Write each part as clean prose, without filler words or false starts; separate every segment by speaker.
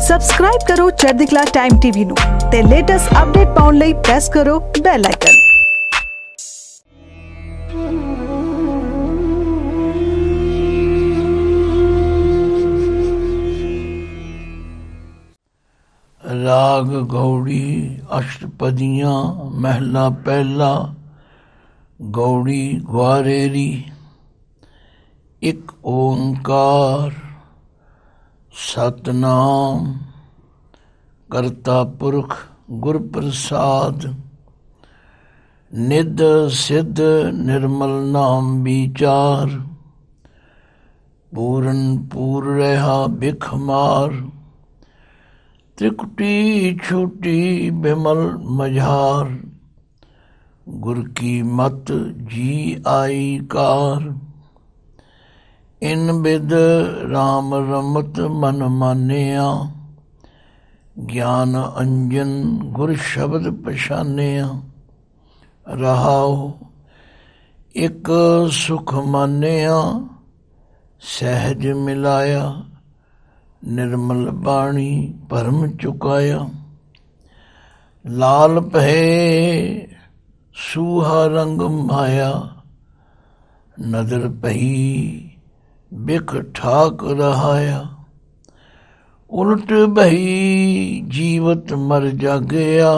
Speaker 1: Subscribe ਕਰੋ ਚੜ੍ਹਦੀ ਕਲਾ ਟਾਈਮ ਟੀਵੀ ਨੂੰ ਤੇ ਲੇਟੈਸਟ ਅਪਡੇਟ ਪਾਉਣ ਲਈ ਪ੍ਰੈਸ ਕਰੋ ਬੈਲ ਆਈਕਨ।
Speaker 2: राग गौड़ी अष्टपदियाँ महला पहला गौड़ी ग्वारेरी। एक ओंकार सतनाम करता पुरख गुर प्रसाद। निध सिद्ध निर्मल नाम विचार। पूरन पूर रहा बिख मार। त्रिकुटी छूटी बिमल मझार। गुर की मत जी आई कार। इन बिद राम रमत मन मानिया। ज्ञान अंजन गुर शब्द पछानिया। रहाओ एक सुख मानिया। सहज मिलाया निर्मल बाणी भरम चुकाया। लाल पहे सूहा रंग माया। नदर पही बिख ठाक रहाया। उलट बही जीवत मर जागया।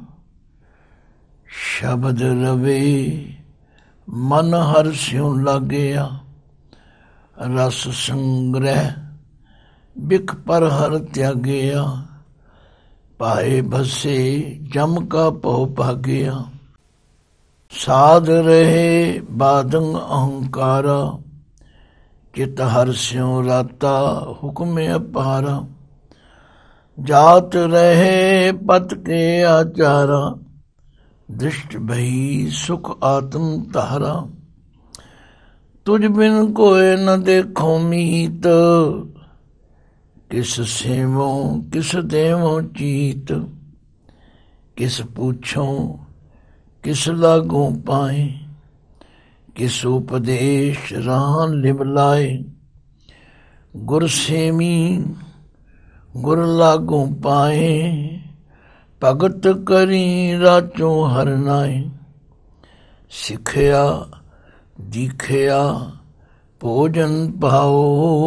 Speaker 2: शब्द रवे मन हर स्यों लागया। रस संग्रह बिख पर हर त्यागया। पाए बसे जम का पौ भागया। साध रहे बादंग अहंकारा। चित हर स्यों राता हुक्म अपारा। जात रहे पत के आचारा। दृष्ट भई सुख आत्म तारा। तुझ बिन कोय न देखो मीत। किस सेवों किस देवों चीत। किस पूछों किस लागों पाए। किस उपदेश राह लिबलाए। गुर सेमी गुर लागों पाए। भगत करी राचों हरनाए। सिखया दीखया भोजन पाओ।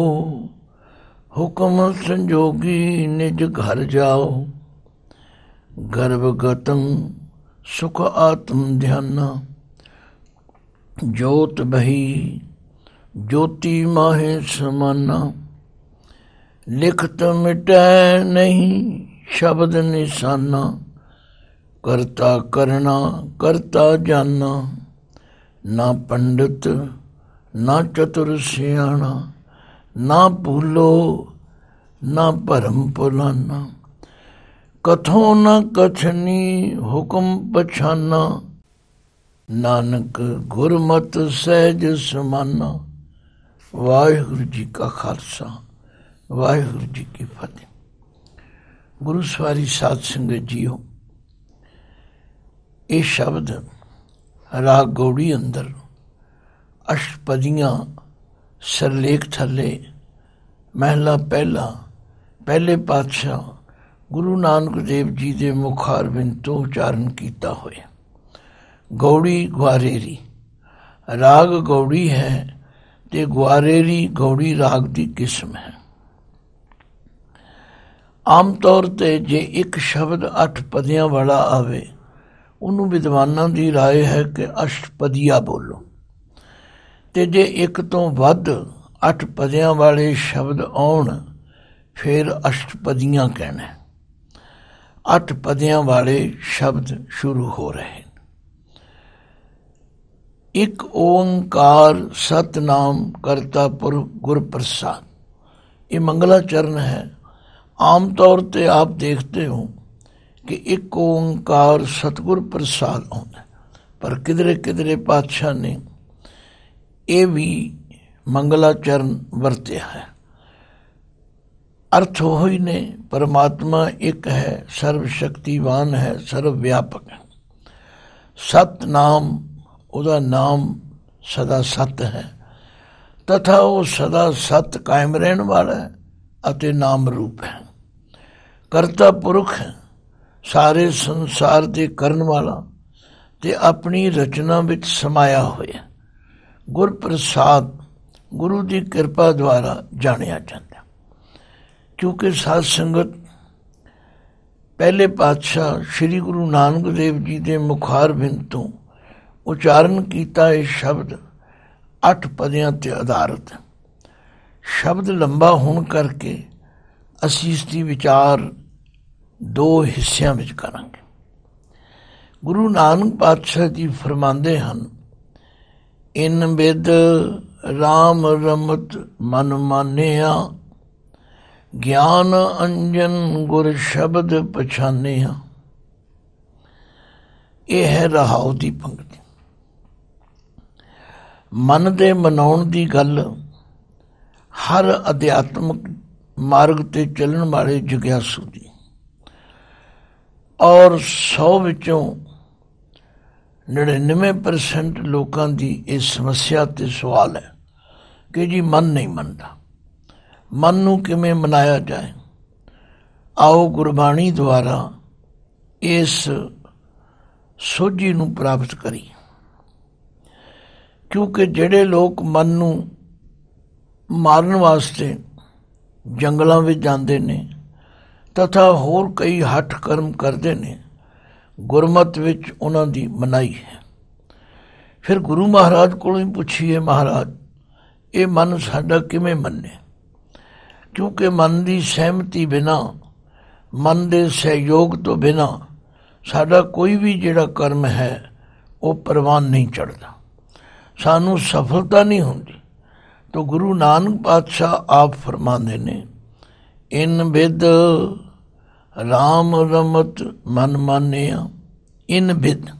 Speaker 2: हुक्म संजोगी निज घर जाओ। गर्भगतम सुख आत्म ध्याना। जोत बही ज्योति माहे समाना। लिखत मिटै नहीं शब्द निशाना। करता करना करता जाना। ना पंडित ना चतुर सियाणा। ना भूलो ना भरम भुलाना। कथों न कथनी हुक्म पछाना। नानक गुरमत सहज समाना। वाहिगुरु जी का खालसा वाहिगुरु जी की फतेह। गुरु सवारी साध संगत जीओ, ये शब्द राग गौड़ी अंदर अष्टपदियाँ सरलेख थले महला पहला पहले पातशाह गुरु नानक देव जी के मुखारबिंद तो उचारण किया होया। गौड़ी ग्वारेरी राग गौड़ी है ते ग्वारेरी गौड़ी राग की किस्म है। आम तौर ते जे एक शब्द 8 पदियां वाला आवे उन्होंने विद्वानां की राय है कि अष्टपदिया बोलो। ते जे एक तो वध 8 पदियां वाले शब्द आउण फिर अष्टपदियां कहना। 8 पदियां वाले शब्द शुरू हो रहे हैं। एक ओंकार सतनाम करता पुरख गुर प्रसाद, ये मंगलाचरण है। आम तौर पर आप देखते हो कि एक ओंकार सतगुर प्रसाद आउंदा, पर किधरे किधरे पातशाह ने ये भी मंगलाचरण वरत्या है। अर्थ हो ही ने परमात्मा एक है, सर्वशक्तिवान है, सर्वव्यापक है। सत नाम उदा नाम सदा सत है तथा वो सदा सत कायम रहने वाला है अते नाम रूप है। ਕਰਤਾ ਪੁਰਖ ਹੈ, ਸਾਰੇ ਸੰਸਾਰ ਦੇ ਕਰਨ ਵਾਲਾ ਤੇ ਆਪਣੀ ਰਚਨਾ ਵਿੱਚ ਸਮਾਇਆ ਹੋਇਆ। ਗੁਰ ਪ੍ਰਸਾਦ ਗੁਰੂ ਦੀ ਕਿਰਪਾ ਦੁਆਰਾ ਜਾਣਿਆ ਜਾਂਦਾ। ਕਿਉਂਕਿ ਸਾਧ ਸੰਗਤ ਪਹਿਲੇ ਪਾਤਸ਼ਾਹ ਸ੍ਰੀ ਗੁਰੂ ਨਾਨਕ ਦੇਵ ਜੀ ਦੇ ਮੁਖਾਰ ਬਿੰਦ ਤੋਂ ਉਚਾਰਨ ਕੀਤਾ ਇਹ ਸ਼ਬਦ 8 ਪਦਿਆਂ ਤੇ ਆਧਾਰਿਤ ਹੈ। ਸ਼ਬਦ ਲੰਬਾ ਹੋਣ ਕਰਕੇ ਅਸੀਂ ਇਸ ਦੀ ਵਿਚਾਰ 2 ਹਿੱਸਿਆਂ ਵਿੱਚ ਕਰਾਂਗੇ। ਗੁਰੂ ਨਾਨਕ ਪਾਤਸ਼ਾਹ ਜੀ ਫਰਮਾਉਂਦੇ ਹਨ, ਇਨ ਬਿਦ ਰਾਮ ਰਮਤ ਮਨ ਮਾਨਿਆ, ਗਿਆਨ ਅੰਜਨ ਗੁਰ ਸ਼ਬਦ ਪਛਾਨਿਆ। ਇਹ ਹੈ ਰਹਾਉ ਦੀ ਪੰਕਤੀ। ਮਨ ਦੇ ਮਨਾਉਣ ਦੀ ਗੱਲ ਹਰ ਅਧਿਆਤਮਕ ਮਾਰਗ ਤੇ ਚੱਲਣ ਵਾਲੇ ਜਗਿਆਸੂ ਦੀ, ਔਰ 100 ਵਿੱਚੋਂ 99% ਲੋਕਾਂ ਦੀ ਇਹ ਸਮੱਸਿਆ ਤੇ ਸਵਾਲ ਹੈ ਕਿ ਜੀ ਮਨ ਨਹੀਂ ਮੰਨਦਾ, ਮਨ ਨੂੰ ਕਿਵੇਂ ਮਨਾਇਆ ਜਾਏ। ਆਓ ਗੁਰਬਾਣੀ ਦੁਆਰਾ ਇਸ ਸੋਝੀ ਨੂੰ ਪ੍ਰਾਪਤ ਕਰੀਏ। ਕਿਉਂਕਿ ਜਿਹੜੇ ਲੋਕ ਮਨ ਨੂੰ ਮਾਰਨ ਵਾਸਤੇ ਜੰਗਲਾਂ ਵਿੱਚ ਜਾਂਦੇ ਨੇ ਤਥਾ ਹੋਰ ਕਈ ਹੱਠ ਕਰਮ ਕਰਦੇ ਨੇ, ਗੁਰਮਤ ਵਿੱਚ ਉਹਨਾਂ ਦੀ ਮਨਾਹੀ ਹੈ। ਫਿਰ ਗੁਰੂ ਮਹਾਰਾਜ ਕੋਲੋਂ ਹੀ ਪੁੱਛੀਏ, ਮਹਾਰਾਜ ਇਹ ਮਨ ਸਾਡਾ ਕਿਵੇਂ ਮੰਨੇ? ਕਿਉਂਕਿ ਮਨ ਦੀ ਸਹਿਮਤੀ ਬਿਨਾਂ, ਮਨ ਦੇ ਸਹਿਯੋਗ ਤੋਂ ਬਿਨਾਂ ਸਾਡਾ ਕੋਈ ਵੀ ਜਿਹੜਾ ਕਰਮ ਹੈ ਉਹ ਪ੍ਰਵਾਨ ਨਹੀਂ ਚੜ੍ਹਦਾ, ਸਾਨੂੰ ਸਫਲਤਾ ਨਹੀਂ ਹੁੰਦੀ। ਤਾਂ ਗੁਰੂ ਨਾਨਕ ਪਾਤਸ਼ਾਹ ਆਪ ਫਰਮਾਉਂਦੇ ਨੇ, ਇਨ ਬਿਦ ਰਾਮ ਰਮਤ ਮਨ ਮਾਨਿਆ। ਇਨ ਬਿਦ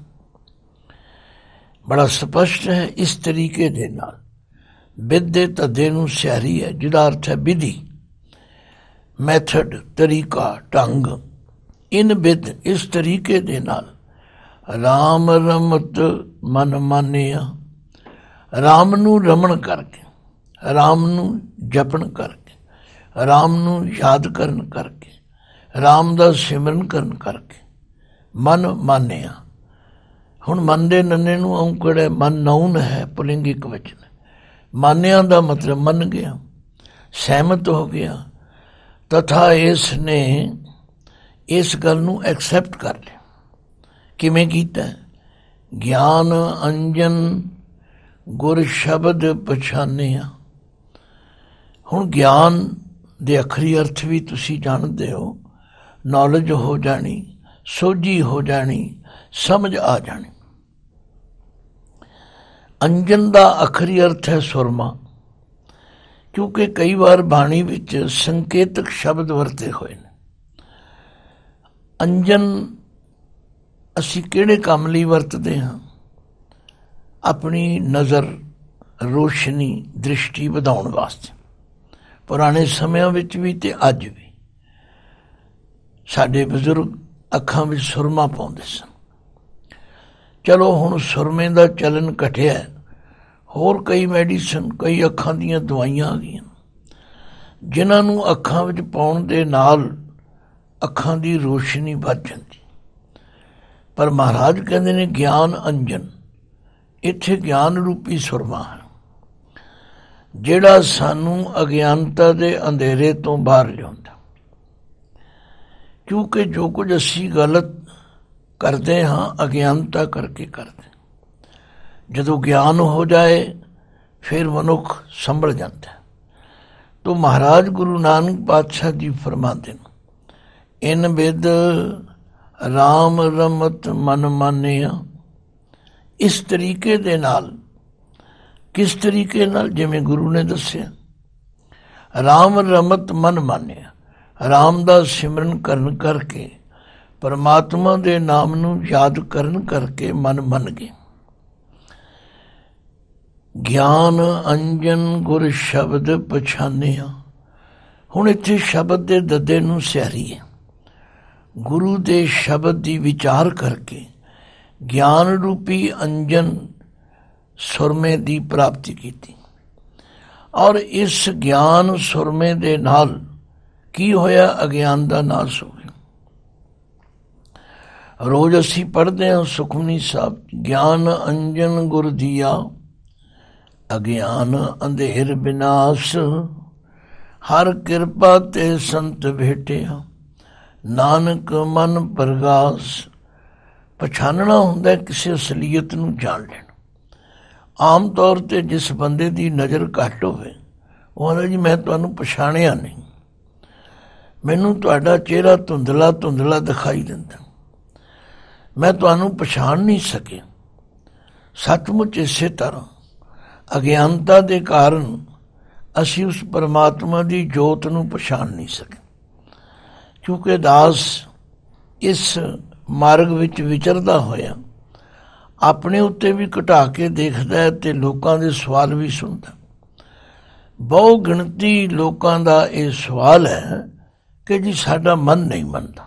Speaker 2: ਬੜਾ ਸਪਸ਼ਟ ਹੈ, ਇਸ ਤਰੀਕੇ ਦੇ ਨਾਲ। ਬਿਦ ਦੇ ਧੱਦੇ ਨੂੰ ਸਿਆਰੀ ਹੈ, ਜਿਹਦਾ ਅਰਥ ਹੈ ਵਿਧੀ, ਮੈਥਡ, ਤਰੀਕਾ, ਢੰਗ। ਇਨ ਬਿਦ ਇਸ ਤਰੀਕੇ ਦੇ ਨਾਲ ਰਾਮ ਰਮਤ ਮਨ ਮਾਨਿਆ। ਰਾਮ ਨੂੰ ਰਮਣ ਕਰਕੇ, ਰਾਮ ਨੂੰ ਜਪਣ ਕਰਕੇ, ਰਾਮ ਨੂੰ ਯਾਦ ਕਰਨ ਕਰਕੇ, ਰਾਮ ਦਾ ਸਿਮਰਨ ਕਰਨ ਕਰਕੇ ਮਨ ਮਾਨਿਆ। ਹੁਣ ਮਨ ਦੇ ਨੰਨੇ ਨੂੰ ਔਂਕੜ ਹੈ, ਮਨ ਨੌਨ ਹੈ, ਪੁਲਿੰਗ ਇਕਵਚਨ। ਮਾਨਿਆ ਦਾ ਮਤਲਬ ਮੰਨ ਗਿਆ, ਸਹਿਮਤ ਹੋ ਗਿਆ, ਤਥਾ ਇਸ ਨੇ ਇਸ ਗੱਲ ਨੂੰ ਐਕਸੈਪਟ ਕਰ ਲਿਆ। ਕਿਵੇਂ ਕੀਤਾ? ਗਿਆਨ ਅੰਜਨ ਗੁਰ ਸ਼ਬਦ ਪਛਾਨਿਆ। ਹੁਣ ਗਿਆਨ ਦੇ ਅਖਰੀ ਅਰਥ ਵੀ ਤੁਸੀਂ ਜਾਣਦੇ ਹੋ, ਨੌਲੇਜ ਹੋ ਜਾਣੀ, ਸੋਝੀ ਹੋ ਜਾਣੀ, ਸਮਝ ਆ ਜਾਣੀ। ਅੰਜਨ ਦਾ ਅਖਰੀ ਅਰਥ ਹੈ ਸੁਰਮਾ, ਕਿਉਂਕਿ ਕਈ ਵਾਰ ਬਾਣੀ ਵਿੱਚ ਸੰਕੇਤਕ ਸ਼ਬਦ ਵਰਤੇ ਹੋਏ ਨੇ। ਅੰਜਨ ਅਸੀਂ ਕਿਹੜੇ ਕੰਮ ਲਈ ਵਰਤਦੇ ਹਾਂ? ਆਪਣੀ ਨਜ਼ਰ, ਰੋਸ਼ਨੀ, ਦ੍ਰਿਸ਼ਟੀ ਵਧਾਉਣ ਵਾਸਤੇ। ਪੁਰਾਣੇ ਸਮਿਆਂ ਵਿੱਚ ਵੀ ਤੇ ਅੱਜ ਵੀ ਸਾਡੇ ਬਜ਼ੁਰਗ ਅੱਖਾਂ ਵਿੱਚ ਸੁਰਮਾ ਪਾਉਂਦੇ ਸਨ। ਚਲੋ ਹੁਣ ਸੁਰਮੇ ਦਾ ਚਲਨ ਘਟਿਆ, ਹੋਰ ਕਈ ਮੈਡੀਸਨ, ਕਈ ਅੱਖਾਂ ਦੀਆਂ ਦਵਾਈਆਂ ਆ ਗਈਆਂ ਜਿਨ੍ਹਾਂ ਨੂੰ ਅੱਖਾਂ ਵਿੱਚ ਪਾਉਣ ਦੇ ਨਾਲ ਅੱਖਾਂ ਦੀ ਰੋਸ਼ਨੀ ਵੱਧ ਜਾਂਦੀ। ਪਰ ਮਹਾਰਾਜ ਕਹਿੰਦੇ ਨੇ ਗਿਆਨ ਅੰਜਨ, ਇੱਥੇ ਗਿਆਨ ਰੂਪੀ ਸੁਰਮਾ ਹੈ, ਜਿਹੜਾ ਸਾਨੂੰ ਅਗਿਆਨਤਾ ਦੇ ਅੰਧੇਰੇ ਤੋਂ ਬਾਹਰ ਲਿਆਉਂਦਾ। ਕਿਉਂਕਿ ਜੋ ਕੁਝ ਅਸੀਂ ਗਲਤ ਕਰਦੇ ਹਾਂ ਅਗਿਆਨਤਾ ਕਰਕੇ ਕਰਦੇ। ਜਦੋਂ ਗਿਆਨ ਹੋ ਜਾਏ ਫਿਰ ਮਨੁੱਖ ਸੰਭਲ ਜਾਂਦਾ। ਤੋ ਮਹਾਰਾਜ ਗੁਰੂ ਨਾਨਕ ਪਾਤਸ਼ਾਹ ਜੀ ਫਰਮਾਉਂਦੇ ਨੇ, ਇਨ ਬਿਦ ਰਾਮ ਰਮਤ ਮਨ ਮਾਨਿਆ। ਇਸ ਤਰੀਕੇ ਦੇ ਨਾਲ, ਕਿਸ ਤਰੀਕੇ ਨਾਲ? ਜਿਵੇਂ ਗੁਰੂ ਨੇ ਦੱਸਿਆ, ਰਾਮ ਰਮਤ ਮਨ ਮਾਨਿਆ। ਰਾਮ ਦਾ ਸਿਮਰਨ ਕਰਨ ਕਰਕੇ, ਪਰਮਾਤਮਾ ਦੇ ਨਾਮ ਨੂੰ ਯਾਦ ਕਰਨ ਕਰਕੇ ਮਨ ਮੰਨ ਗਏ। ਗਿਆਨ ਅੰਜਨ ਗੁਰ ਸ਼ਬਦ ਪਛਾਨਿਆ। ਹੁਣ ਇੱਥੇ ਸ਼ਬਦ ਦੇ ਦੱਦੇ ਨੂੰ ਸਿਆਰੀ ਹੈ। ਗੁਰੂ ਦੇ ਸ਼ਬਦ ਦੀ ਵਿਚਾਰ ਕਰਕੇ ਗਿਆਨ ਰੂਪੀ ਅੰਜਨ ਸੁਰਮੇ ਦੀ ਪ੍ਰਾਪਤੀ ਕੀਤੀ। ਔਰ ਇਸ ਗਿਆਨ ਸੁਰਮੇ ਦੇ ਨਾਲ ਕੀ ਹੋਇਆ? ਅਗਿਆਨ ਦਾ ਨਾਸ ਹੋ ਗਿਆ। रोज असी पढ़ते हैं सुखमनी साहब, ज्ञान अंजन गुर दिया, अज्ञान अंधेर विनाश, हर कृपा ते संत भेटिया, नानक मन प्रगास। पछानना हुंदा किसी असलीयत नूं जान लेना। आम तौर पर जिस बंदे की नज़र घट होवे वो आंदा जी मैं तुहानूं पछाणिया नहीं, मैनूं तुहाडा चेहरा धुंधला धुंधला दिखाई दिंदा, मैं तुहानूं पछाण नहीं सके। सचमुच इसे तरह अज्ञानता के कारण असी उस परमात्मा की जोत नूं पछाण नहीं सके, क्योंकि दास इस मार्ग विच विचरदा होया अपने उत्ते भी घटा के देखदा है ते लोकां दे सवाल भी सुनदा। बहु गिणती लोकां दा ये सवाल है कि जी साडा मन नहीं मनदा।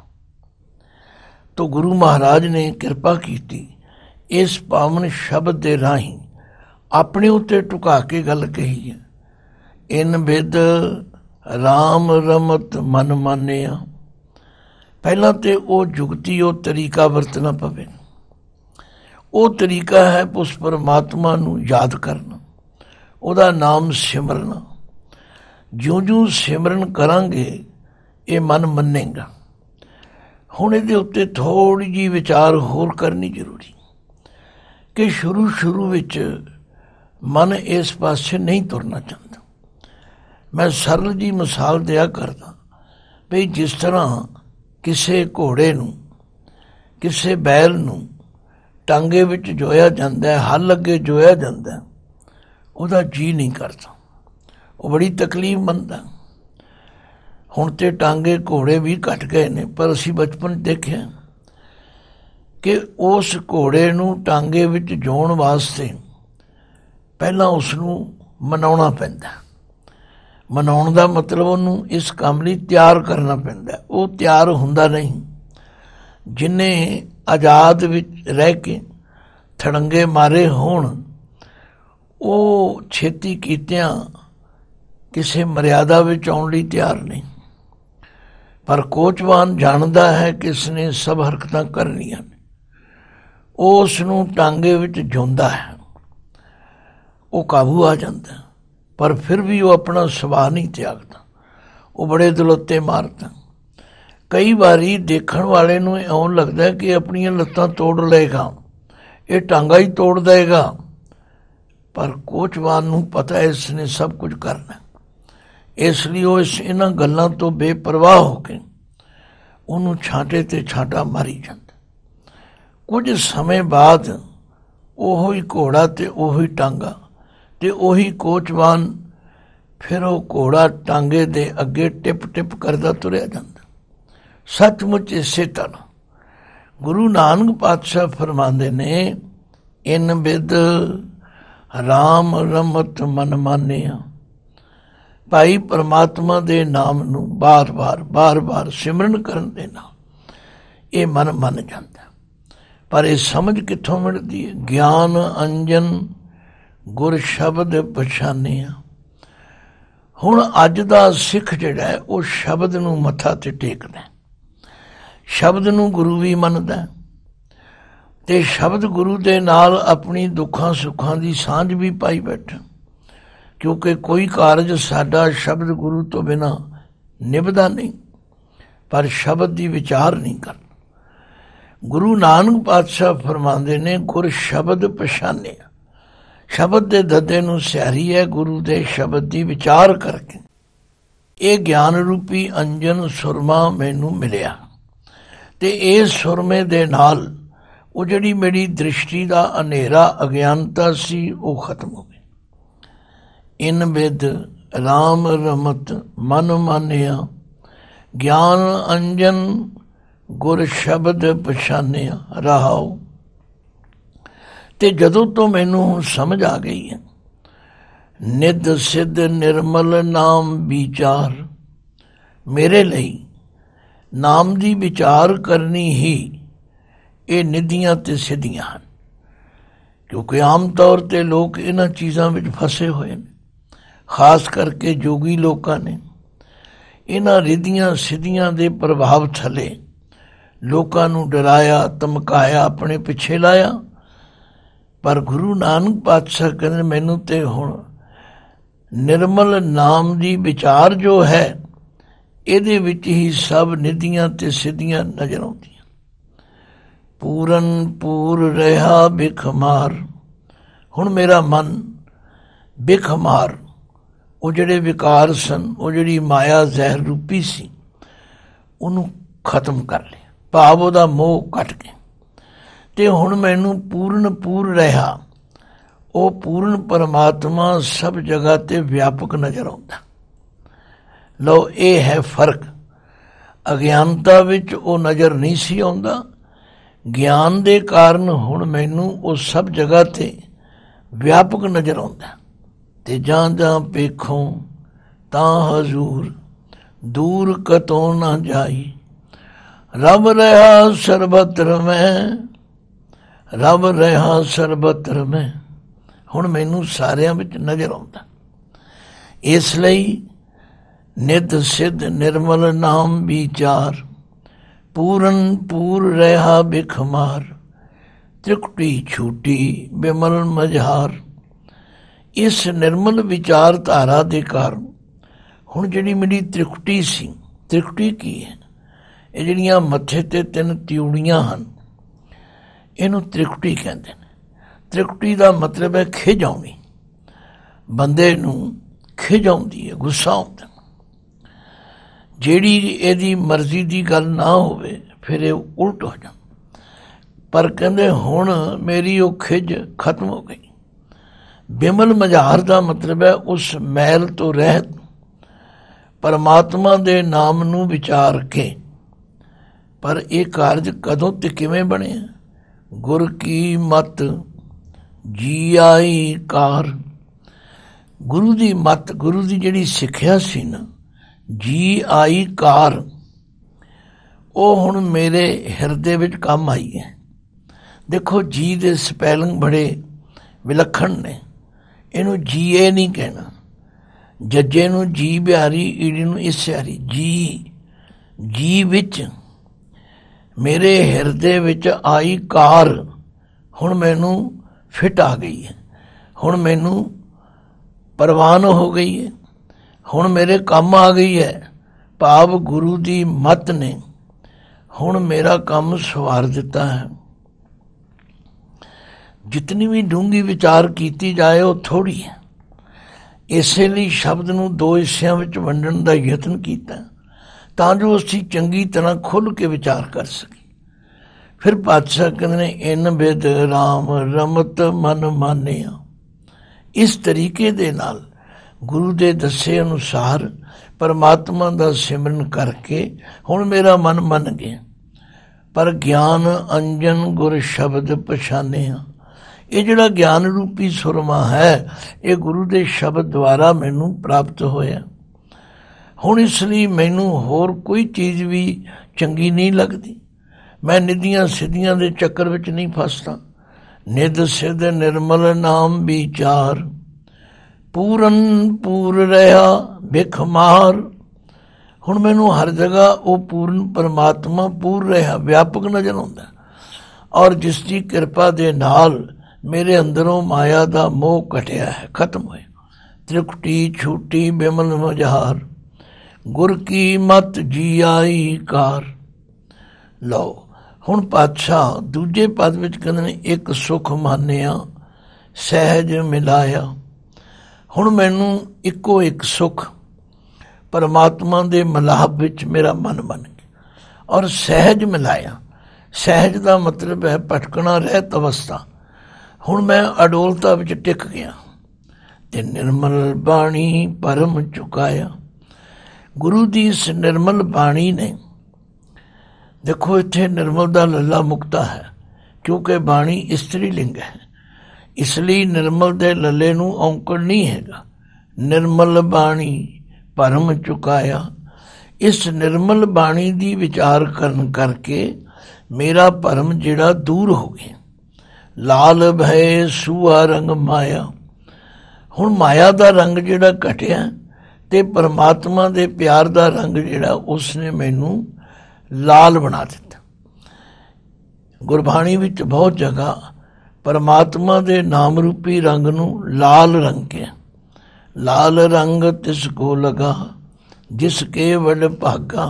Speaker 2: तो गुरु महाराज ने कृपा की इस पावन शब्द के राही अपने उत्ते टुका के गल कही है। इन बिद राम रमत मन मानिया। पहला तो वो जुगती वो तरीका वरतना पवे। वो तरीका है उस परमात्मा नूं याद करना, उहदा नाम सिमरना। ज्यों ज्यों सिमरन करांगे ये मन मनेगा। हुण इहदे उत्ते थोड़ी जी विचार होर करनी जरूरी कि शुरू विच मन इस पासे नहीं तुरना चाहता। मैं सरल जी मिसाल दिया करदा भी जिस तरह किसी घोड़े नूं किसी बैल नूं टांगे विच जोया जांदा है, हल अगे जोया जांदा है, उहदा जी नहीं करता, वो बड़ी तकलीफ मनदा। हुण ते टांगे घोड़े भी घट गए ने, पर असीं बचपन देखिया कि उस घोड़े नूं टांगे विच जोण वास्ते पहलां उसनूं मनाउणा पैंदा। मनाउण दा मतलब उहनूं इस काम लई तैयार करना पैंदा। वो तैयार हुंदा नहीं। जिन्हें आज़ाद विच रह के थड़ंगे मारे होण वो छेती कीतियां किसी मर्यादा विच आउण लई तैयार नहीं। पर कोचवान जानदा है कि इसने सब हरकतां करनियां ने, वो उसनूं टांगे विच जोंदा है, वो काबू आ जाता। पर फिर भी वो अपना सुभाव नहीं त्यागता, वो बड़े दलोते मारता। कई बारी देखण वाले नूं इउं लगदा है कि अपनियां लत्तां तोड़ लेगा, ये टांगा ही तोड़ देगा। पर कोचवान नूं पता है इसने सब कुछ करना, इसलिए वो इन्हां गल्लां तो बेपरवाह हो के उन्होंने छांटे ते छांटा मारी जाता। कुछ समय बाद ओही घोड़ा ते ओही टांगा ते ओही कोचवान फिर वो घोड़ा टांगे दे अगे टिप टिप करदा तुरया जाता। सचमुच इसे तरह गुरु नानक पातशाह फरमांदे ने, इन बिद राम रमत मन मानिया। भाई परमात्मा दे नाम नूं बार बार सिमरन करन दे नाल ये मन मन जाता। पर यह समझ कित्थों मिलती है? ज्ञान अंजन गुर शब्द पछानिया। हुण अज दा सिख जिहड़ा है वो शब्द नूं मत्था ते टेकदा, शब्द नूं गुरु भी मनदा ते शब्द गुरु दे नाल अपनी दुखां सुखां दी सांझ भी पाई बैठा। क्योंकि कोई कारज साडा शब्द गुरु तो बिना निभदा नहीं। पर शब्द की विचार नहीं करना। गुरु नानक पातशाह फरमांदे ने, गुर शब्द पछानिया। शब्द दे ददे नूं सियारी है गुरु दे शब्द की विचार करके। ये ज्ञान रूपी अंजन सुरमा मैनू मिलिया ते इस सुरमे दे नाल वो जिहड़ी मेरी दृष्टि का हनेरा अज्ञानता सी वो खत्म हो गई। इन बिद राम रमत मन मानिया। ज्ञान अंजन गुर शब्द पछानिया। रहाओ ते जदों तो मैनू हुण समझ आ गई है, निध सिद्ध निर्मल नाम विचार। मेरे लिए नाम की विचार करनी ही ये निधियां ते सिद्धियां हैं। क्योंकि आम तौर पर लोग इन्हां चीज़ों में फसे हुए हैं, खास करके जोगी लोगों ने इन्हां रिधियां सिद्धियां दे प्रभाव थले ਲੋਕਾਂ ਨੂੰ ਡਰਾਇਆ, ਧਮਕਾਇਆ, ਆਪਣੇ ਪਿੱਛੇ ਲਾਇਆ। ਪਰ ਗੁਰੂ ਨਾਨਕ ਪਾਤਸ਼ਾਹ ਕਹਿੰਦੇ ਮੈਨੂੰ ਤੇ ਹੁਣ ਨਿਰਮਲ ਨਾਮ ਦੀ ਵਿਚਾਰ ਜੋ ਹੈ ਇਹਦੇ ਵਿੱਚ ਹੀ ਸਭ ਨਿਧੀਆਂ ਤੇ ਸਿੱਧੀਆਂ ਨਜ਼ਰ ਆਉਂਦੀਆਂ। ਪੂਰਨ ਪੂਰ ਰਿਹਾ ਬਿਖਮਾਰ। ਹੁਣ ਮੇਰਾ ਮਨ ਬਿਖਮਾਰ, ਉਹ ਜਿਹੜੇ ਵਿਕਾਰ ਸਨ, ਉਹ ਜਿਹੜੀ ਮਾਇਆ ਜ਼ਹਿਰ ਰੂਪੀ ਸੀ, ਉਹਨੂੰ ਖਤਮ ਕਰ ਲਿਆ, ਭਾਵ ਉਹਦਾ ਮੋਹ ਕੱਟ ਗਿਆ। ਤੇ ਹੁਣ ਮੈਨੂੰ ਪੂਰਨ ਪੂਰ ਰਿਹਾ, ਉਹ ਪੂਰਨ ਪਰਮਾਤਮਾ ਸਭ ਜਗ੍ਹਾ ਤੇ ਵਿਆਪਕ ਨਜ਼ਰ ਆਉਂਦਾ। ਲਓ, ਇਹ ਹੈ ਫਰਕ। ਅਗਿਆਨਤਾ ਵਿੱਚ ਉਹ ਨਜ਼ਰ ਨਹੀਂ ਸੀ ਆਉਂਦਾ, ਗਿਆਨ ਦੇ ਕਾਰਨ ਹੁਣ ਮੈਨੂੰ ਉਹ ਸਭ ਜਗ੍ਹਾ ਤੇ ਵਿਆਪਕ ਨਜ਼ਰ ਆਉਂਦਾ। ਤੇ ਜਾਂ ਜਾਂ ਵੇਖੋ ਤਾਂ ਹਜ਼ੂਰ, ਦੂਰ ਕਤੋਂ ਨਾ ਜਾਈ। ਰੱਬ ਰਿਹਾ ਸਰਬਤਰ ਮੈਂ, ਰੱਬ ਰਿਹਾ ਸਰਬਤਰ ਮੈਂ। ਹੁਣ ਮੈਨੂੰ ਸਾਰਿਆਂ ਵਿੱਚ ਨਜ਼ਰ ਆਉਂਦਾ। ਇਸ ਲਈ ਨਿਧ ਸਿੱਧ ਨਿਰਮਲ ਨਾਮ ਵਿਚਾਰ, ਪੂਰਨ ਪੂਰ ਰਿਹਾ ਬਿਖਮਾਰ। ਤ੍ਰਿਕੁਟੀ ਛੂਟੀ ਬਿਮਲ ਮਝਾਰ। ਇਸ ਨਿਰਮਲ ਵਿਚਾਰਧਾਰਾ ਦੇ ਕਾਰਨ ਹੁਣ ਜਿਹੜੀ ਮੇਰੀ ਤ੍ਰਿਕੁਟੀ ਸੀ, ਤ੍ਰਿਕੁਟੀ ਕੀ ਹੈ? ਇਹ ਜਿਹੜੀਆਂ ਮੱਥੇ ਤੇ 3 ਤਿਉੜੀਆਂ ਹਨ, ਇਹਨੂੰ ਤ੍ਰਿਕੁਟੀ ਕਹਿੰਦੇ ਨੇ। ਤ੍ਰਿਕੁਟੀ ਦਾ ਮਤਲਬ ਹੈ ਖਿਝ ਆਉਣੀ। ਬੰਦੇ ਨੂੰ ਖਿਝ ਆਉਂਦੀ ਹੈ, ਗੁੱਸਾ ਆਉਂਦਾ। ਜਿਹੜੀ ਇਹਦੀ ਮਰਜ਼ੀ ਦੀ ਗੱਲ ਨਾ ਹੋਵੇ ਫਿਰ ਇਹ ਉਲਟ ਹੋ ਜਾਂਦਾ। ਪਰ ਕਹਿੰਦੇ ਹੁਣ ਮੇਰੀ ਉਹ ਖਿਝ ਖਤਮ ਹੋ ਗਈ। ਬਿਮਲ ਮਝਾਰ ਦਾ ਮਤਲਬ ਹੈ ਉਸ ਮੈਲ ਤੋਂ ਰਹਿਤ, ਪਰਮਾਤਮਾ ਦੇ ਨਾਮ ਨੂੰ ਵਿਚਾਰ ਕੇ। ਪਰ ਇਹ ਕਾਰਜ ਕਦੋਂ ਤੇ ਕਿਵੇਂ ਬਣਿਆ? ਗੁਰ ਕੀ ਮਤ ਜੀ ਆਈ ਕਾਰ। ਗੁਰੂ ਦੀ ਮਤ, ਗੁਰੂ ਦੀ ਜਿਹੜੀ ਸਿੱਖਿਆ ਸੀ ਨਾ, ਜੀ ਆਈ ਕਾਰ, ਉਹ ਹੁਣ ਮੇਰੇ ਹਿਰਦੇ ਵਿੱਚ ਕੰਮ ਆਈ ਹੈ। ਦੇਖੋ, ਜੀ ਦੇ ਸਪੈਲਿੰਗ ਬੜੇ ਵਿਲੱਖਣ ਨੇ। ਇਹਨੂੰ ਜੀਏ ਨਹੀਂ ਕਹਿਣਾ, ਜੱਜੇ ਨੂੰ ਜੀ ਬਿਹਾਰੀ, ਈੜੀ ਨੂੰ ਇਸ ਸਿਆਰੀ। ਜੀ ਵਿੱਚ ਮੇਰੇ ਹਿਰਦੇ ਵਿੱਚ ਆਈ ਕਾਰ, ਹੁਣ ਮੈਨੂੰ ਫਿੱਟ ਆ ਗਈ ਹੈ, ਹੁਣ ਮੈਨੂੰ ਪ੍ਰਵਾਨ ਹੋ ਗਈ ਹੈ, ਹੁਣ ਮੇਰੇ ਕੰਮ ਆ ਗਈ ਹੈ। ਭਾਵ ਗੁਰੂ ਦੀ ਮੱਤ ਨੇ ਹੁਣ ਮੇਰਾ ਕੰਮ ਸਵਾਰ ਦਿੱਤਾ ਹੈ। ਜਿਤਨੀ ਵੀ ਡੂੰਘੀ ਵਿਚਾਰ ਕੀਤੀ ਜਾਏ ਉਹ ਥੋੜ੍ਹੀ ਹੈ। ਇਸੇ ਲਈ ਸ਼ਬਦ ਨੂੰ 2 ਹਿੱਸਿਆਂ ਵਿੱਚ ਵੰਡਣ ਦਾ ਯਤਨ ਕੀਤਾ ਤਾਂ ਜੋ ਅਸੀਂ ਚੰਗੀ ਤਰ੍ਹਾਂ ਖੁੱਲ੍ਹ ਕੇ ਵਿਚਾਰ ਕਰ ਸਕੀਏ। ਫਿਰ ਪਾਤਸ਼ਾਹ ਕਹਿੰਦੇ ਨੇ, ਇਨ ਬਿਦ ਰਾਮ ਰਮਤ ਮਨ ਮਾਨਿਆ। ਇਸ ਤਰੀਕੇ ਦੇ ਨਾਲ ਗੁਰੂ ਦੇ ਦੱਸੇ ਅਨੁਸਾਰ ਪਰਮਾਤਮਾ ਦਾ ਸਿਮਰਨ ਕਰਕੇ ਹੁਣ ਮੇਰਾ ਮਨ ਮੰਨ ਗਿਆ। ਪਰ ਗਿਆਨ ਅੰਜਨ ਗੁਰ ਸ਼ਬਦ ਪਛਾਨਿਆ। ਇਹ ਜਿਹੜਾ ਗਿਆਨ ਰੂਪੀ ਸੁਰਮਾ ਹੈ, ਇਹ ਗੁਰੂ ਦੇ ਸ਼ਬਦ ਦੁਆਰਾ ਮੈਨੂੰ ਪ੍ਰਾਪਤ ਹੋਇਆ। ਹੁਣ ਇਸ ਲਈ ਮੈਨੂੰ ਹੋਰ ਕੋਈ ਚੀਜ਼ ਵੀ ਚੰਗੀ ਨਹੀਂ ਲੱਗਦੀ। ਮੈਂ ਨਿਧੀਆਂ ਸਿੱਧੀਆਂ ਦੇ ਚੱਕਰ ਵਿੱਚ ਨਹੀਂ ਫਸਦਾ। ਨਿਧ ਸਿੱਧ ਨਿਰਮਲ ਨਾਮ ਵਿਚਾਰ, ਪੂਰਨ ਪੂਰ ਰਿਹਾ ਬਿਖਮਾਰ। ਹੁਣ ਮੈਨੂੰ ਹਰ ਜਗ੍ਹਾ ਉਹ ਪੂਰਨ ਪਰਮਾਤਮਾ ਪੂਰ ਰਿਹਾ, ਵਿਆਪਕ ਨਜ਼ਰ ਆਉਂਦਾ। ਔਰ ਜਿਸ ਦੀ ਕਿਰਪਾ ਦੇ ਨਾਲ ਮੇਰੇ ਅੰਦਰੋਂ ਮਾਇਆ ਦਾ ਮੋਹ ਘਟਿਆ ਹੈ, ਖਤਮ ਹੋਇਆ। ਤ੍ਰਿਕੁਟੀ ਛੂਟੀ ਬਿਮਲ ਮਝਾਰ, ਗੁਰ ਕੀ ਮਤ ਜੀ ਆਈ ਕਾਰ। ਲਓ, ਹੁਣ ਪਾਤਸ਼ਾਹ ਦੂਜੇ ਪਦ ਵਿੱਚ ਕਹਿੰਦੇ ਨੇ, ਇੱਕ ਸੁਖ ਮਾਨਿਆ ਸਹਿਜ ਮਿਲਾਇਆ। ਹੁਣ ਮੈਨੂੰ ਇੱਕੋ ਇੱਕ ਸੁਖ ਪਰਮਾਤਮਾ ਦੇ ਮਿਲਾਪ ਵਿੱਚ ਮੇਰਾ ਮਨ ਬਣ ਗਿਆ ਔਰ ਸਹਿਜ ਮਿਲਾਇਆ। ਸਹਿਜ ਦਾ ਮਤਲਬ ਹੈ ਭਟਕਣਾ ਰਹਿਤ ਅਵਸਥਾ। ਹੁਣ ਮੈਂ ਅਡੋਲਤਾ ਵਿੱਚ ਟਿਕ ਗਿਆ ਤੇ ਨਿਰਮਲ ਬਾਣੀ ਪਰਮ ਚੁਕਾਇਆ। ਗੁਰੂ ਦੀ ਇਸ ਨਿਰਮਲ ਬਾਣੀ ਨੇ, ਦੇਖੋ ਇੱਥੇ ਨਿਰਮਲ ਦਾ ਲੱਲਾ ਮੁਕਤਾ ਹੈ ਕਿਉਂਕਿ ਬਾਣੀ ਇਸਤਰੀ ਲਿੰਗ ਹੈ, ਇਸ ਲਈ ਨਿਰਮਲ ਦੇ ਲੱਲੇ ਨੂੰ ਔਂਕੜ ਨਹੀਂ ਹੈਗਾ। ਨਿਰਮਲ ਬਾਣੀ ਪਰਮ ਚੁਕਾਇਆ। ਇਸ ਨਿਰਮਲ ਬਾਣੀ ਦੀ ਵਿਚਾਰ ਕਰਨ ਕਰਕੇ ਮੇਰਾ ਭਰਮ ਜਿਹੜਾ ਦੂਰ ਹੋ ਗਿਆ। ਲਾਲ ਭੈ ਸੂਆ ਰੰਗ ਮਾਇਆ। ਹੁਣ ਮਾਇਆ ਦਾ ਰੰਗ ਜਿਹੜਾ ਘਟਿਆ ਤੇ ਪਰਮਾਤਮਾ ਦੇ ਪਿਆਰ ਦਾ ਰੰਗ ਜਿਹੜਾ ਉਸਨੇ ਮੈਨੂੰ ਲਾਲ ਬਣਾ ਦਿੱਤਾ। ਗੁਰਬਾਣੀ ਵਿੱਚ ਬਹੁਤ ਜਗ੍ਹਾ ਪਰਮਾਤਮਾ ਦੇ ਨਾਮ ਰੂਪੀ ਰੰਗ ਨੂੰ ਲਾਲ ਰੰਗਿਆ। ਲਾਲ ਰੰਗ ਤਿਸ ਕੋ ਲਗਾ ਜਿਸ ਕੇ ਵਡ ਭਾਗਾ,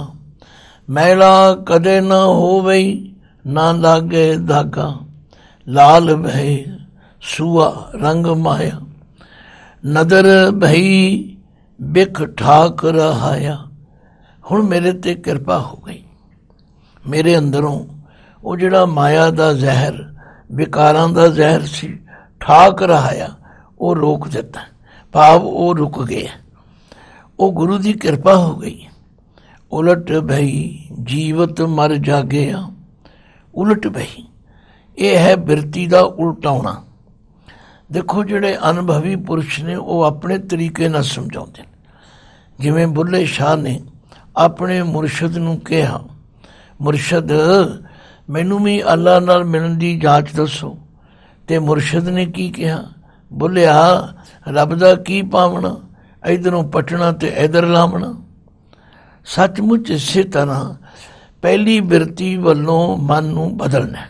Speaker 2: ਮੈਲਾ ਕਦੇ ਨਾ ਹੋਵਈ ਨਾ ਲਾਗੇ ਧਾਗਾ। ਲਾਲ ਭਈ ਸੂਆ ਰੰਗ ਮਾਇਆ, ਨਦਰ ਭਈ ਬਿਖ ਠਾਕ ਰਹਾਇਆ। ਹੁਣ ਮੇਰੇ ਤੇ ਕਿਰਪਾ ਹੋ ਗਈ, ਮੇਰੇ ਅੰਦਰੋਂ ਉਹ ਜਿਹੜਾ ਮਾਇਆ ਦਾ ਜ਼ਹਿਰ, ਵਿਕਾਰਾਂ ਦਾ ਜ਼ਹਿਰ ਸੀ, ਠਾਕ ਰਹਾਇਆ, ਉਹ ਰੋਕ ਦਿੱਤਾ। ਭਾਵ ਉਹ ਰੁਕ ਗਿਆ, ਉਹ ਗੁਰੂ ਦੀ ਕਿਰਪਾ ਹੋ ਗਈ। ਉਲਟ ਭਈ ਜੀਵਤ ਮਰ ਜਾਗਿਆ। ਉਲਟ ਭਈ ਇਹ ਹੈ ਬਿਰਤੀ ਦਾ ਉਲਟਾਉਣਾ। ਦੇਖੋ ਜਿਹੜੇ ਅਨੁਭਵੀ ਪੁਰਸ਼ ਨੇ ਉਹ ਆਪਣੇ ਤਰੀਕੇ ਨਾਲ ਸਮਝਾਉਂਦੇ ਨੇ। ਜਿਵੇਂ ਬੁੱਲੇ ਸ਼ਾਹ ਨੇ ਆਪਣੇ ਮੁਰਸ਼ਦ ਨੂੰ ਕਿਹਾ, ਮੁਰਸ਼ਦ ਮੈਨੂੰ ਵੀ ਅੱਲਾ ਨਾਲ ਮਿਲਣ ਦੀ ਜਾਂਚ ਦੱਸੋ। ਤੇ ਮੁਰਸ਼ਦ ਨੇ ਕੀ ਕਿਹਾ, ਬੋਲਿਆ ਰੱਬ ਦਾ ਕੀ ਪਾਵਣਾ, ਇੱਧਰੋਂ ਪਟਣਾ ਤੇ ਇੱਧਰ ਲਾਵਣਾ। ਸੱਚਮੁੱਚ ਇਸੇ ਤਰ੍ਹਾਂ ਪਹਿਲੀ ਬਿਰਤੀ ਵੱਲੋਂ ਮਨ ਨੂੰ ਬਦਲਣਾ।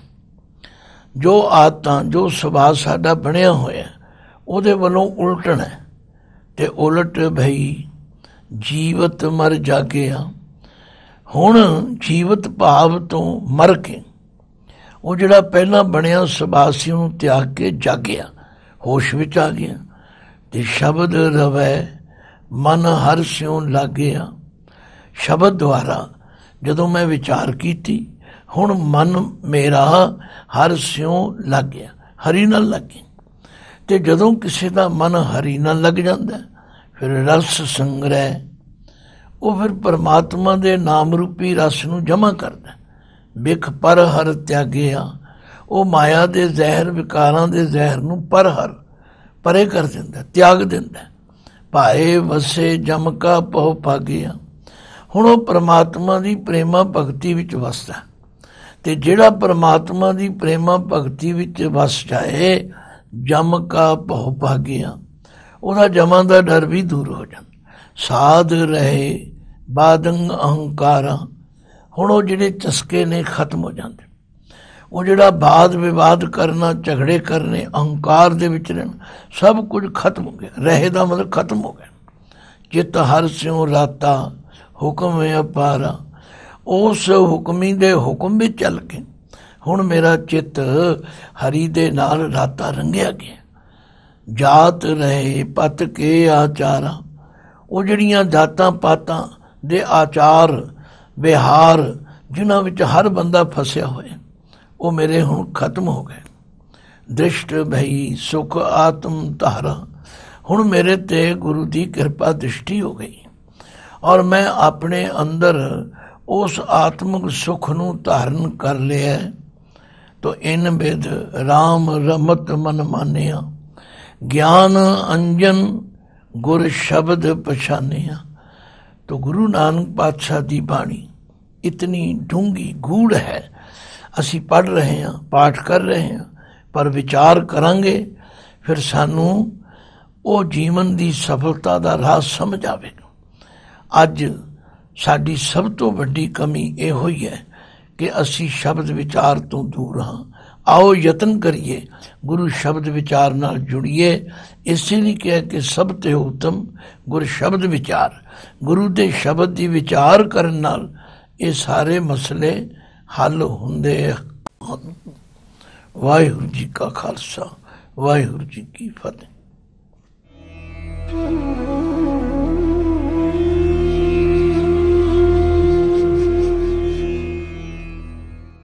Speaker 2: ਜੋ ਆਦਤਾਂ, ਜੋ ਸੁਭਾਅ ਸਾਡਾ ਬਣਿਆ ਹੋਇਆ, ਉਹਦੇ ਵੱਲੋਂ ਉਲਟਣਾ। ਤੇ ਉਲਟ ਭਈ ਜੀਵਤ ਮਰ ਜਾਗਿਆ। ਹੁਣ ਜੀਵਤ ਭਾਵ ਤੋਂ ਮਰ ਕੇ ਉਹ ਜਿਹੜਾ ਪਹਿਲਾਂ ਬਣਿਆ ਸੁਭਾਅ ਸੀ ਉਹਨੂੰ ਤਿਆਗ ਕੇ ਜਾਗਿਆ, ਹੋਸ਼ ਵਿੱਚ ਆ ਗਿਆ। ਤੇ ਸ਼ਬਦ ਰਵੈ ਮਨ ਹਰ ਸਿਉ ਲੱਗਿਆ। ਸ਼ਬਦ ਦੁਆਰਾ ਜਦੋਂ ਮੈਂ ਵਿਚਾਰ ਕੀਤੀ, ਹੁਣ ਮਨ ਮੇਰਾ ਹਰ ਸਿਉ ਲੱਗ ਗਿਆ, ਹਰੀ ਨਾਲ ਲੱਗ ਗਿਆ। ਤੇ ਜਦੋਂ ਕਿਸੇ ਦਾ ਮਨ ਹਰੀ ਨਾਲ ਲੱਗ ਜਾਂਦਾ, ਫਿਰ ਰਸ ਸੰਗ੍ਰਹਿ, ਉਹ ਫਿਰ ਪਰਮਾਤਮਾ ਦੇ ਨਾਮ ਰੂਪੀ ਰਸ ਨੂੰ ਜਮ੍ਹਾਂ ਕਰਦਾ। ਬਿਖ ਪਰ ਹਰ ਤਿਆਗਿਆ, ਉਹ ਮਾਇਆ ਦੇ ਜ਼ਹਿਰ, ਵਿਕਾਰਾਂ ਦੇ ਜ਼ਹਿਰ ਨੂੰ ਪਰ ਹਰ ਪਰੇ ਕਰ ਦਿੰਦਾ, ਤਿਆਗ ਦਿੰਦਾ। ਭਾਏ ਵਸੇ ਜਮ ਕਾ ਪਹੁ ਭਾਗਿਆ। ਹੁਣ ਉਹ ਪਰਮਾਤਮਾ ਦੀ ਪ੍ਰੇਮਾ ਭਗਤੀ ਵਿੱਚ ਵਸਦਾ। ਤੇ ਜਿਹੜਾ ਪਰਮਾਤਮਾ ਦੀ ਪ੍ਰੇਮਾ ਭਗਤੀ ਵਿੱਚ ਵਸ ਜਾਏ, ਜਮ ਕਾ ਪਹੁ ਭਾਗਿਆ, ਉਹਦਾ ਜਮਾਂ ਦਾ ਡਰ ਵੀ ਦੂਰ ਹੋ ਜਾਂਦਾ। ਸਾਧ ਰਹੇ ਬਾਦੰਗ ਅਹੰਕਾਰਾ। ਹੁਣ ਉਹ ਜਿਹੜੇ ਚਸਕੇ ਨੇ ਖਤਮ ਹੋ ਜਾਂਦੇ। ਉਹ ਜਿਹੜਾ ਬਾਦ ਵਿਵਾਦ ਕਰਨਾ, ਝਗੜੇ ਕਰਨੇ, ਅਹੰਕਾਰ ਦੇ ਵਿੱਚ ਰਹਿਣਾ, ਸਭ ਕੁਝ ਖਤਮ ਹੋ ਗਿਆ। ਰਹੇ ਦਾ ਮਤਲਬ ਖਤਮ ਹੋ ਗਿਆ। ਜਿਤ ਹਰ ਸਿਉ ਰਾਤਾ ਹੁਕਮ ਅਪਾਰਾ। ਉਸ ਹੁਕਮੀ ਦੇ ਹੁਕਮ ਵਿੱਚ ਚੱਲ ਕੇ ਹੁਣ ਮੇਰਾ ਚਿੱਤ ਹਰੀ ਦੇ ਨਾਲ ਰਾਤਾ ਰੰਗਿਆ ਗਿਆ। ਜਾਤ ਰਹੇ ਪਤ ਕੇ ਆਚਾਰਾ। ਉਹ ਜਿਹੜੀਆਂ ਜਾਤਾਂ ਪਾਤਾਂ ਦੇ ਆਚਾਰ ਵਿਹਾਰ ਜਿਨ੍ਹਾਂ ਵਿੱਚ ਹਰ ਬੰਦਾ ਫਸਿਆ ਹੋਇਆ, ਉਹ ਮੇਰੇ ਹੁਣ ਖਤਮ ਹੋ ਗਏ। ਦ੍ਰਿਸ਼ਟ ਭਈ ਸੁਖ ਆਤਮ ਧਾਰਾ। ਹੁਣ ਮੇਰੇ ਤੇ ਗੁਰੂ ਦੀ ਕਿਰਪਾ ਦ੍ਰਿਸ਼ਟੀ ਹੋ ਗਈ ਔਰ ਮੈਂ ਆਪਣੇ ਅੰਦਰ ਉਸ ਆਤਮਿਕ ਸੁਖ ਨੂੰ ਧਾਰਨ ਕਰ ਲਿਆ। ਤੋ ਇਨ ਬਿਦ ਰਾਮ ਰਮਤ ਮਨ ਮਾਨਿਆ, ਗਿਆਨ ਅੰਜਨ ਗੁਰ ਸ਼ਬਦ ਪਛਾਨਿਆ। ਤੋ ਗੁਰੂ ਨਾਨਕ ਪਾਤਸ਼ਾਹ ਦੀ ਬਾਣੀ ਇਤਨੀ ਡੂੰਘੀ ਗੂੜ ਹੈ। ਅਸੀਂ ਪੜ੍ਹ ਰਹੇ ਹਾਂ, ਪਾਠ ਕਰ ਰਹੇ ਹਾਂ, ਪਰ ਵਿਚਾਰ ਕਰਾਂਗੇ ਫਿਰ ਸਾਨੂੰ ਉਹ ਜੀਵਨ ਦੀ ਸਫਲਤਾ ਦਾ ਰਾਹ ਸਮਝ ਆਵੇਗਾ। ਅੱਜ ਸਾਡੀ ਸਭ ਤੋਂ ਵੱਡੀ ਕਮੀ ਇਹੋ ਹੀ ਹੈ ਕਿ ਅਸੀਂ ਸ਼ਬਦ ਵਿਚਾਰ ਤੋਂ ਦੂਰ ਹਾਂ। ਆਓ ਯਤਨ ਕਰੀਏ, ਗੁਰੂ ਸ਼ਬਦ ਵਿਚਾਰ ਨਾਲ ਜੁੜੀਏ। ਇਸੇ ਲਈ ਕਿਹਾ ਕਿ ਸਭ ਤੇ ਉੱਤਮ ਗੁਰ ਸ਼ਬਦ ਵਿਚਾਰ। ਗੁਰੂ ਦੇ ਸ਼ਬਦ ਦੀ ਵਿਚਾਰ ਕਰਨ ਨਾਲ ਇਹ ਸਾਰੇ ਮਸਲੇ ਹੱਲ ਹੁੰਦੇ ਹਨ। ਵਾਹਿਗੁਰੂ ਜੀ ਕਾ ਖਾਲਸਾ, ਵਾਹਿਗੁਰੂ ਜੀ ਕੀ ਫਤਿਹ।